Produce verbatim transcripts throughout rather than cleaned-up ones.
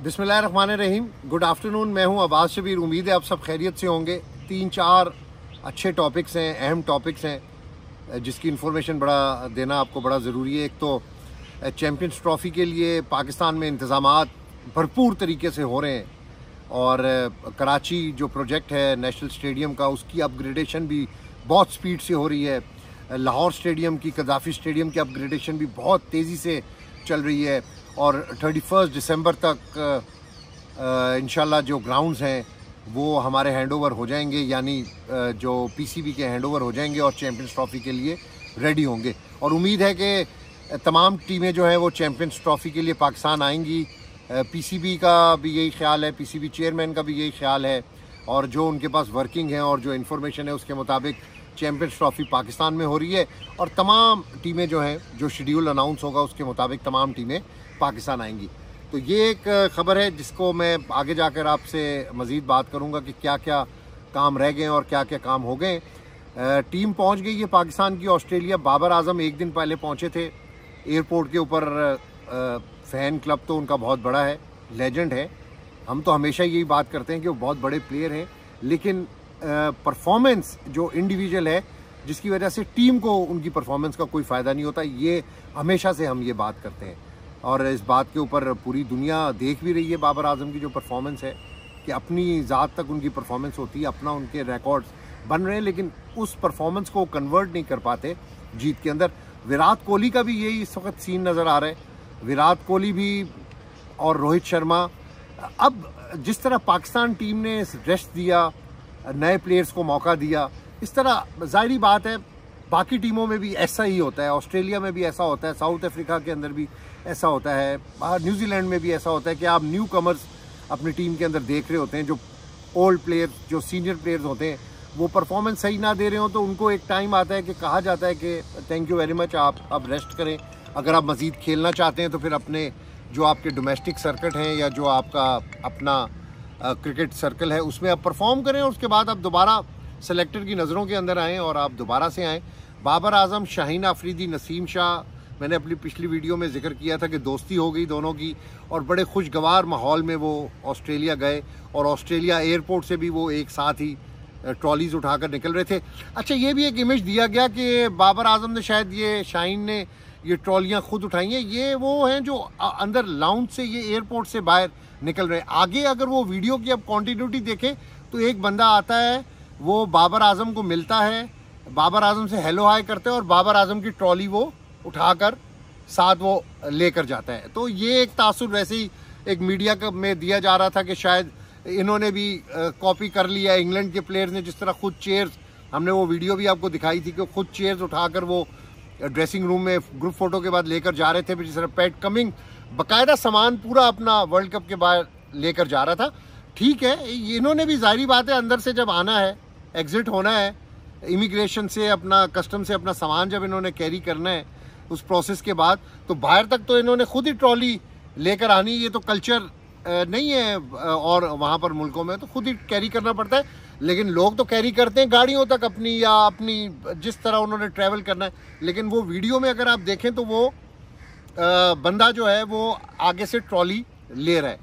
बिस्मिल्लाहिर्रहमानिर्रहीम। Good afternoon. मैं हूं अब्बास शबीर। उम्मीद है आप सब खैरियत से होंगे। तीन चार अच्छे टॉपिक्स हैं, अहम टॉपिक्स हैं जिसकी इन्फॉर्मेशन बड़ा देना आपको बड़ा ज़रूरी है। एक तो चैम्पियंस ट्रॉफ़ी के लिए पाकिस्तान में इंतज़ामात भरपूर तरीके से हो रहे हैं और कराची जो प्रोजेक्ट है नेशनल स्टेडियम का, उसकी अपग्रेडेशन भी बहुत स्पीड से हो रही है। लाहौर स्टेडियम की, कदाफ़ी स्टेडियम की अपग्रेडेशन भी बहुत तेज़ी से चल रही है और थर्टी फर्स्ट दिसंबर तक इंशाल्लाह जो ग्राउंड्स हैं वो हमारे हैंडओवर हो जाएंगे, यानी जो पीसीबी के हैंडओवर हो जाएंगे और चैम्पियंस ट्रॉफ़ी के लिए रेडी होंगे। और उम्मीद है कि तमाम टीमें जो हैं वो चैम्पियंस ट्रॉफ़ी के लिए पाकिस्तान आएंगी। पीसीबी का भी यही ख्याल है, पीसीबी चेयरमैन का भी यही ख्याल है और जो उनके पास वर्किंग है और जो इन्फॉर्मेशन है उसके मुताबिक चैम्पियंस ट्रॉफ़ी पाकिस्तान में हो रही है और तमाम टीमें जो हैं, जो शेड्यूल अनाउंस होगा उसके मुताबिक तमाम टीमें पाकिस्तान आएंगी। तो ये एक ख़बर है जिसको मैं आगे जाकर आपसे मज़ीद बात करूंगा कि क्या क्या काम रह गए और क्या क्या काम हो गए। टीम पहुंच गई है पाकिस्तान की ऑस्ट्रेलिया। बाबर आजम एक दिन पहले पहुंचे थे एयरपोर्ट के ऊपर। फ़ैन क्लब तो उनका बहुत बड़ा है, लेजेंड है। हम तो हमेशा यही बात करते हैं कि वो बहुत बड़े प्लेयर हैं, लेकिन परफॉर्मेंस जो इंडिविजुअल है जिसकी वजह से टीम को उनकी परफॉर्मेंस का कोई फ़ायदा नहीं होता, ये हमेशा से हम ये बात करते हैं और इस बात के ऊपर पूरी दुनिया देख भी रही है बाबर आजम की जो परफॉर्मेंस है कि अपनी ज़ात तक उनकी परफॉर्मेंस होती है, अपना उनके रिकॉर्ड्स बन रहे हैं, लेकिन उस परफॉर्मेंस को कन्वर्ट नहीं कर पाते जीत के अंदर। विराट कोहली का भी यही इस वक्त सीन नज़र आ रहा है। विराट कोहली भी और रोहित शर्मा, अब जिस तरह पाकिस्तान टीम ने रेस्ट दिया, नए प्लेयर्स को मौका दिया, इस तरह ज़ाहिरी बात है बाकी टीमों में भी ऐसा ही होता है। ऑस्ट्रेलिया में भी ऐसा होता है, साउथ अफ्रीका के अंदर भी ऐसा होता है, बाहर न्यूजीलैंड में भी ऐसा होता है कि आप न्यू कमर्स अपनी टीम के अंदर देख रहे होते हैं। जो ओल्ड प्लेयर्स, जो सीनियर प्लेयर्स होते हैं, वो परफॉर्मेंस सही ना दे रहे हो तो उनको एक टाइम आता है कि कहा जाता है कि थैंक यू वेरी मच, आप अब रेस्ट करें। अगर आप मज़ीद खेलना चाहते हैं तो फिर अपने जो आपके डोमेस्टिक सर्किट हैं या जो आपका अपना क्रिकेट सर्कल है उसमें आप परफॉर्म करें और उसके बाद आप दोबारा सेलेक्टर की नज़रों के अंदर आएँ और आप दोबारा से आएँ। बाबर आजम, शाहीन आफरीदी, नसीम शाह, मैंने अपनी पिछली वीडियो में जिक्र किया था कि दोस्ती हो गई दोनों की और बड़े खुशगवार माहौल में वो ऑस्ट्रेलिया गए और ऑस्ट्रेलिया एयरपोर्ट से भी वो एक साथ ही ट्रॉलीज उठाकर निकल रहे थे। अच्छा, ये भी एक इमेज दिया गया कि बाबर आजम ने शायद ये शाहीन ने ये ट्रॉलियाँ खुद उठाई हैं। ये वो हैं जो अंदर लाउंज से ये एयरपोर्ट से बाहर निकल रहे हैं। आगे अगर वो वीडियो की अब कॉन्टिन्यूटी देखें तो एक बंदा आता है, वो बाबर आजम को मिलता है, बाबर आजम से हेलो हाय करते हैं और बाबर आजम की ट्रॉली वो उठाकर साथ वो लेकर जाता है। तो ये एक तासुर वैसे ही एक मीडिया का में दिया जा रहा था कि शायद इन्होंने भी कॉपी कर लिया इंग्लैंड के प्लेयर्स ने, जिस तरह खुद चेयर्स, हमने वो वीडियो भी आपको दिखाई थी कि खुद चेयर्स उठाकर वो ड्रेसिंग रूम में ग्रुप फोटो के बाद लेकर जा रहे थे। जिस तरह पैट कमिंग बाकायदा सामान पूरा अपना वर्ल्ड कप के बाद लेकर जा रहा था। ठीक है, इन्होंने भी ज़ाहिरी बात है अंदर से जब आना है, एग्जिट होना है, इमिग्रेशन से अपना कस्टम से अपना सामान जब इन्होंने कैरी करना है उस प्रोसेस के बाद, तो बाहर तक तो इन्होंने खुद ही ट्रॉली लेकर आनी। ये तो कल्चर नहीं है और वहाँ पर मुल्कों में तो खुद ही कैरी करना पड़ता है, लेकिन लोग तो कैरी करते हैं गाड़ियों तक अपनी या अपनी जिस तरह उन्होंने ट्रैवल करना है। लेकिन वो वीडियो में अगर आप देखें तो वो बंदा जो है वो आगे से ट्रॉली ले रहा है।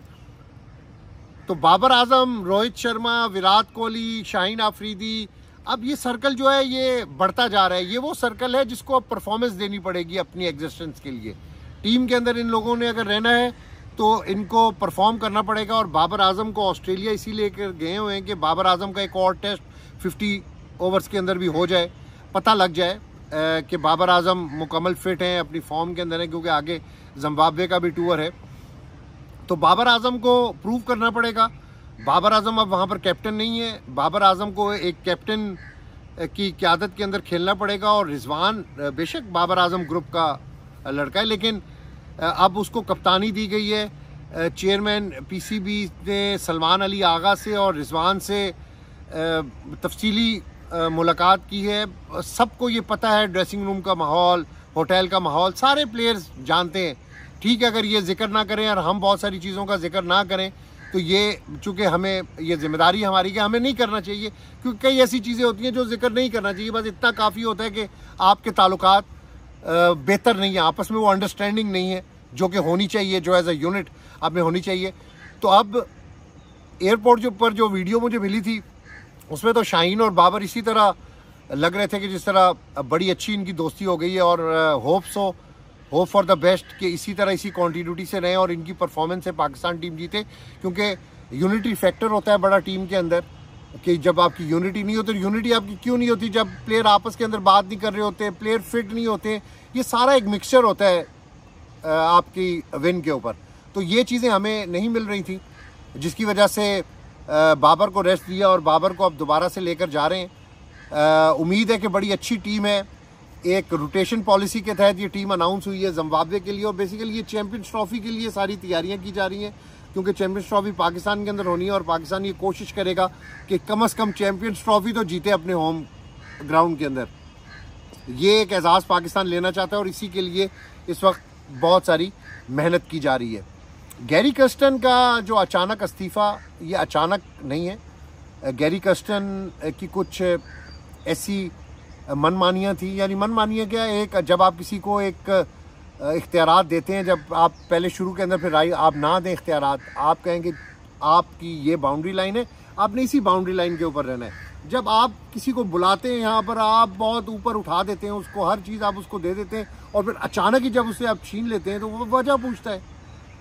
तो बाबर आजम, रोहित शर्मा, विराट कोहली, शाहीन आफरीदी, अब ये सर्कल जो है ये बढ़ता जा रहा है। ये वो सर्कल है जिसको अब परफॉर्मेंस देनी पड़ेगी अपनी एग्जिस्टेंस के लिए। टीम के अंदर इन लोगों ने अगर रहना है तो इनको परफॉर्म करना पड़ेगा और बाबर आजम को ऑस्ट्रेलिया इसी लेकर गए हुए हैं कि बाबर आजम का एक और टेस्ट फिफ्टी ओवर्स के अंदर भी हो जाए, पता लग जाए कि बाबर आजम मुकम्मल फिट हैं, अपनी फॉर्म के अंदर हैं, क्योंकि आगे जिम्बाब्वे का भी टूर है। तो बाबर आजम को प्रूव करना पड़ेगा। बाबर आजम अब वहाँ पर कैप्टन नहीं है, बाबर आजम को एक कैप्टन की क़यादत के अंदर खेलना पड़ेगा। और रिजवान बेशक बाबर आजम ग्रुप का लड़का है, लेकिन अब उसको कप्तानी दी गई है। चेयरमैन पीसीबी ने सलमान अली आगा से और रिजवान से तफसीली मुलाकात की है। सबको ये पता है ड्रेसिंग रूम का माहौल, होटल का माहौल, सारे प्लेयर्स जानते हैं। ठीक है, अगर ये जिक्र ना करें और हम बहुत सारी चीज़ों का जिक्र ना करें तो ये चूँकि हमें ये जिम्मेदारी हमारी कि हमें नहीं करना चाहिए, क्योंकि कई ऐसी चीज़ें होती हैं जो जिक्र नहीं करना चाहिए। बस इतना काफ़ी होता है कि आपके ताल्लुकात बेहतर नहीं है, आपस में वो अंडरस्टैंडिंग नहीं है जो कि होनी चाहिए, जो एज अ यूनिट आप में होनी चाहिए। तो अब एयरपोर्ट के ऊपर जो वीडियो मुझे मिली थी उसमें तो शाहीन और बाबर इसी तरह लग रहे थे कि जिस तरह बड़ी अच्छी इनकी दोस्ती हो गई है, और hope so hope for the best कि इसी तरह इसी कॉन्टीन्यूटी से रहें और इनकी परफॉर्मेंस से पाकिस्तान टीम जीते, क्योंकि यूनिटी फैक्टर होता है बड़ा टीम के अंदर कि जब आपकी यूनिटी नहीं होती, यूनिटी आपकी क्यों नहीं होती, जब प्लेयर आपस के अंदर बात नहीं कर रहे होते, प्लेयर फिट नहीं होते, ये सारा एक मिक्सचर होता है आपकी विन के ऊपर। तो ये चीज़ें हमें नहीं मिल रही थी, जिसकी वजह से बाबर को रेस्ट दिया और बाबर को अब दोबारा से लेकर जा रहे हैं। उम्मीद है कि बड़ी अच्छी टीम है, एक रोटेशन पॉलिसी के तहत ये टीम अनाउंस हुई है जिम्बाब्वे के लिए, और बेसिकली ये चैंपियंस ट्रॉफी के लिए सारी तैयारियां की जा रही हैं, क्योंकि चैंपियंस ट्रॉफी पाकिस्तान के अंदर होनी है और पाकिस्तान ये कोशिश करेगा कि कम अज़ कम चैंपियंस ट्रॉफी तो जीते अपने होम ग्राउंड के अंदर। ये एक एजाज़ पाकिस्तान लेना चाहता है और इसी के लिए इस वक्त बहुत सारी मेहनत की जा रही है। गैरी कर्स्टन का जो अचानक इस्तीफ़ा, ये अचानक नहीं है। गैरी कर्स्टन की कुछ ऐसी मनमानियाँ थी, यानी मनमानियाँ क्या, एक जब आप किसी को एक इख्तियारात देते हैं, जब आप पहले शुरू के अंदर फिर राय आप ना दें इख्तियारात, आप कहें कि आपकी ये बाउंड्री लाइन है, आपने इसी बाउंड्री लाइन के ऊपर रहना है। जब आप किसी को बुलाते हैं यहाँ पर, आप बहुत ऊपर उठा देते हैं उसको, हर चीज़ आप उसको दे देते हैं, और फिर अचानक ही जब उससे आप छीन लेते हैं तो वो वजह पूछता है।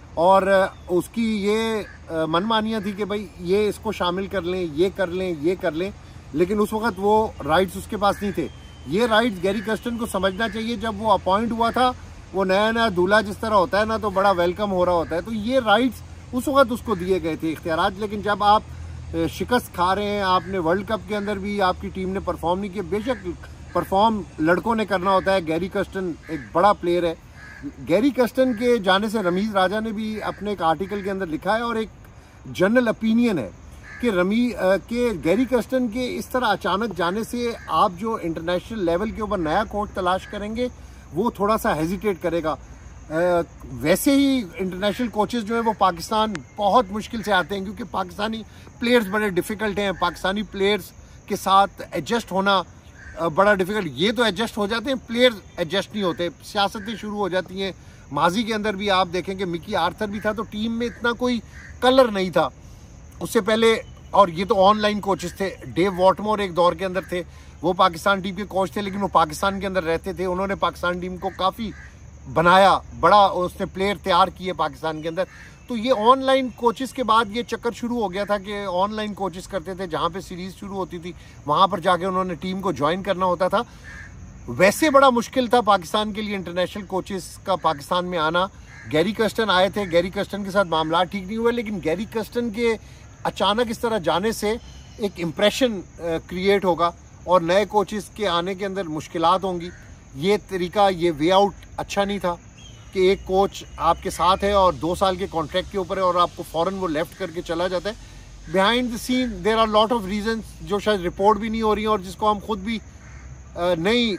और उसकी ये मनमानियाँ थी कि भाई ये इसको शामिल कर लें, ये कर लें, ये कर लें, लेकिन उस वक्त वो राइट्स उसके पास नहीं थे। ये राइट्स गैरी कर्स्टन को समझना चाहिए। जब वो अपॉइंट हुआ था, वो नया नया दूल्हा जिस तरह होता है ना, तो बड़ा वेलकम हो रहा होता है, तो ये राइट्स उस वक्त उसको दिए गए थे, इख्तियारात। लेकिन जब आप शिकस्त खा रहे हैं, आपने वर्ल्ड कप के अंदर भी आपकी टीम ने परफॉर्म नहीं किया, बेशक परफॉर्म लड़कों ने करना होता है, गैरी कर्स्टन एक बड़ा प्लेयर है। गैरी कर्स्टन के जाने से रमीज़ राजा ने भी अपने एक आर्टिकल के अंदर लिखा है, और एक जनरल ओपिनियन है कि रमी के गैरी कर्स्टन के इस तरह अचानक जाने से आप जो इंटरनेशनल लेवल के ऊपर नया कोच तलाश करेंगे वो थोड़ा सा हेजिटेट करेगा। आ, वैसे ही इंटरनेशनल कोचेस जो है वो पाकिस्तान बहुत मुश्किल से आते हैं, क्योंकि पाकिस्तानी प्लेयर्स बड़े डिफ़िकल्ट हैं, पाकिस्तानी प्लेयर्स के साथ एडजस्ट होना बड़ा डिफ़िकल्ट। ये तो एडजस्ट हो जाते हैं, प्लेयर्स एडजस्ट नहीं होते, सियासतें शुरू हो जाती हैं। माजी के अंदर भी आप देखें कि मिकी आर्थर भी था, तो टीम में इतना कोई कलर नहीं था उससे पहले। और ये तो ऑनलाइन कोचेस थे, डेव वॉटमोर एक दौर के अंदर थे, वो पाकिस्तान टीम के कोच थे, लेकिन वो पाकिस्तान के अंदर रहते थे, उन्होंने पाकिस्तान टीम को काफ़ी बनाया, बड़ा उसने प्लेयर तैयार किए पाकिस्तान के अंदर। तो ये ऑनलाइन कोचेस के बाद ये चक्कर शुरू हो गया था कि ऑनलाइन कोचेस करते थे, जहाँ पे सीरीज़ शुरू होती थी वहाँ पर जाके उन्होंने टीम को ज्वाइन करना होता था। वैसे बड़ा मुश्किल था पाकिस्तान के लिए इंटरनेशनल कोचेस का पाकिस्तान में आना। गैरी कर्स्टन आए थे, गैरी कर्स्टन के साथ मामला ठीक नहीं हुए, लेकिन गैरी कर्स्टन के अचानक इस तरह जाने से एक इम्प्रेशन क्रिएट होगा और नए कोचेस के आने के अंदर मुश्किलात होंगी। ये तरीका, ये वे आउट अच्छा नहीं था कि एक कोच आपके साथ है और दो साल के कॉन्ट्रैक्ट के ऊपर है और आपको फ़ौरन वो लेफ्ट करके चला जाता है। Behind the scene there are lot of reasons जो शायद रिपोर्ट भी नहीं हो रही हैं और जिसको हम खुद भी नहीं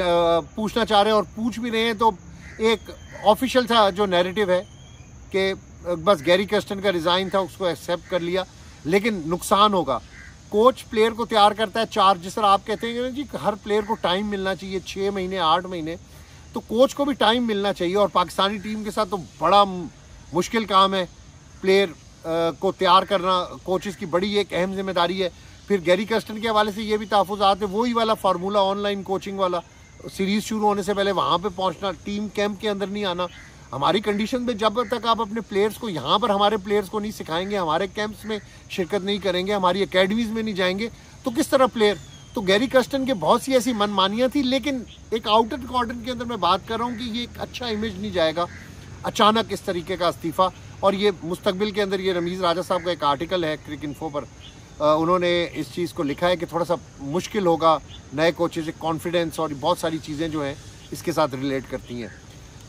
पूछना चाह रहे हैं और पूछ भी रहे हैं। तो एक ऑफिशियल था जो नैरेटिव है कि बस गैरी कर्स्टन का रिज़ाइन था, उसको एक्सेप्ट कर लिया, लेकिन नुकसान होगा। कोच प्लेयर को तैयार करता है चार, जिस तरह आप कहते हैं जी हर प्लेयर को टाइम मिलना चाहिए, छः महीने आठ महीने, तो कोच को भी टाइम मिलना चाहिए। और पाकिस्तानी टीम के साथ तो बड़ा मुश्किल काम है, प्लेयर को तैयार करना कोचेस की बड़ी एक अहम जिम्मेदारी है। फिर गैरी कर्स्टन के हवाले से ये भी तहफ़्फ़ुज़ात है, वही वाला फार्मूला ऑनलाइन कोचिंग वाला, सीरीज़ शुरू होने से पहले वहाँ पे पहुँचना, टीम कैंप के अंदर नहीं आना। हमारी कंडीशन में जब तक आप अपने प्लेयर्स को यहाँ पर हमारे प्लेयर्स को नहीं सिखाएंगे, हमारे कैंप्स में शिरकत नहीं करेंगे, हमारी एकेडमीज़ में नहीं जाएंगे, तो किस तरह प्लेयर। तो गैरी कर्स्टन के बहुत सी ऐसी मनमानियाँ थी, लेकिन एक आउटर कॉर्डन के अंदर मैं बात कर रहा हूँ कि ये एक अच्छा इमेज नहीं जाएगा अचानक इस तरीके का इस्तीफ़ा। और ये मुस्तकबिल के अंदर, ये रमीज़ राजा साहब का एक आर्टिकल है क्रिक इन्फो पर, आ, उन्होंने इस चीज़ को लिखा है कि थोड़ा सा मुश्किल होगा नए कोचेज, कॉन्फिडेंस और बहुत सारी चीज़ें जो हैं इसके साथ रिलेट करती हैं।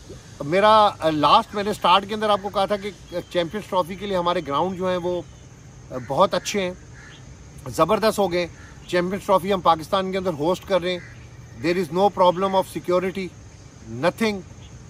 मेरा लास्ट मैंने स्टार्ट के अंदर आपको कहा था कि चैम्पियंस ट्रॉफी के लिए हमारे ग्राउंड जो हैं वो बहुत अच्छे हैं, ज़बरदस्त हो गए। चैम्पियंस ट्रॉफी हम पाकिस्तान के अंदर होस्ट कर रहे हैं, there is no problem of security, nothing.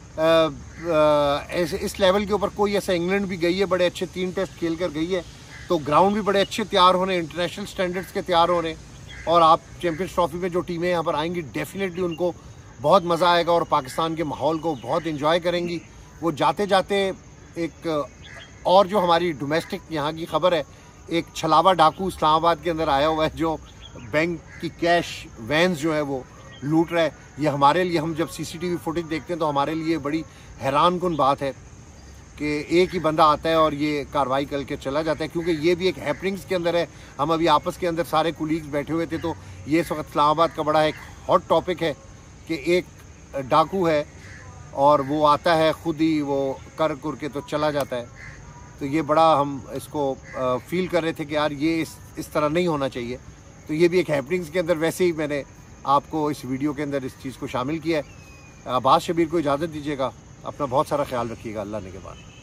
ऐसे इस लेवल के ऊपर कोई ऐसा, इंग्लैंड भी गई है, बड़े अच्छे तीन टेस्ट खेल कर गई है, तो ग्राउंड भी बड़े अच्छे तैयार हो रहे हैं, इंटरनेशनल स्टैंडर्ड्स के तैयार हो रहे हैं। और आप चैम्पियंस ट्रॉफी में जो टीमें यहाँ पर आएंगी, डेफिनेटली उनको बहुत मज़ा आएगा और पाकिस्तान के माहौल को बहुत इंजॉय करेंगी। वो जाते जाते एक और जो हमारी डोमेस्टिक यहाँ की खबर है, एक छलावा डाकू इस्लामाबाद के अंदर आया हुआ है जो बैंक की कैश वैन्स जो है वो लूट रहा है। ये हमारे लिए, हम जब सीसीटीवी फुटेज देखते हैं तो हमारे लिए बड़ी हैरानकुन बात है कि एक ही बंदा आता है और ये कार्रवाई करके चला जाता है, क्योंकि ये भी एक हैपनिंग्स के अंदर है। हम अभी आपस के अंदर सारे कुलीग्स बैठे हुए थे, तो ये इस वक्त इस्लामाबाद का बड़ा एक हॉट टॉपिक है कि एक डाकू है और वो आता है खुद ही वो कर कर के तो चला जाता है। तो ये बड़ा हम इसको फील कर रहे थे कि यार ये इस इस तरह नहीं होना चाहिए। तो ये भी एक हैपनिंग्स के अंदर, वैसे ही मैंने आपको इस वीडियो के अंदर इस चीज़ को शामिल किया है। अब्बास शब्बीर को इजाज़त दीजिएगा, अपना बहुत सारा ख्याल रखिएगा, अल्लाह ने के बाद।